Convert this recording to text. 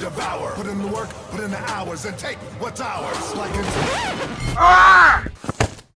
devour. Put in the work, put in the hours, and take what's ours. Like it's... Ah!